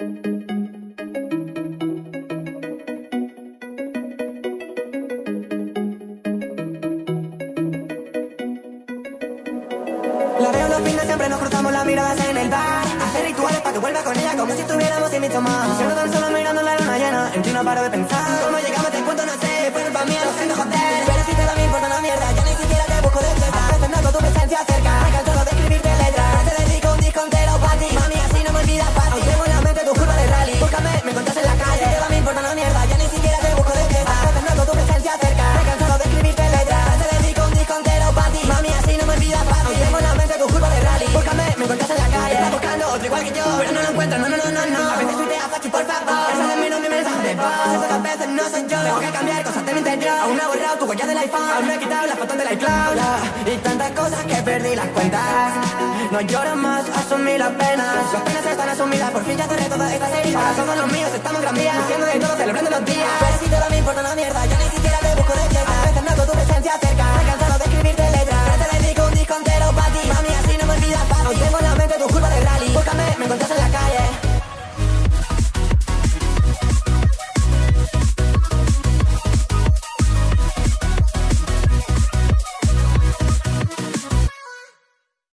La veo los fines, siempre nos cruzamos las miradas en el bar. Hacer rituales para que vuelva con ella como si estuviéramos sin mucho más. Siempre tan solo mirando la luna llena, en ti no paro de pensar. Cómo llegamos a este punto no sé, fue culpa mía, lo siento joder. Pero si te da me importa una mierda, ya ni siquiera te busco de fiesta. A veces noto tu presencia cerca, me canso de escribirte letras. Te dedico un disco entero para ti, mami, así no me olvidas fácil. Aunque tengo en la mente tu curva de rally, búscame, me encuentras en la calle. Si te da me importa una mierda, ya ni siquiera te busco de fiesta. A veces noto tu presencia cerca, me canso de escribirte letras. Te dedico un disco entero para ti, mami, así no me olvidas fácil. Aunque tengo en la mente tu curva de rally, búscame, me encuentras en la calle. Estás buscando otro igual que yo, pero no lo encuentro, no. A veces tuitea fachi, por favor, esa de menos mi mensaje de voz. Esas veces no soy yo, tengo que cambiar cosas de mi interior. Aún no he borrado tu huella del iPhone, aún no he quitado las fotos del iCloud. Y tantas cosas que perdí las cuentas. No lloro más, asumí las penas. Las penas están asumidas, por fin ya cerré todas estas heridas. Ahora somos los míos, estamos en Gran Vía.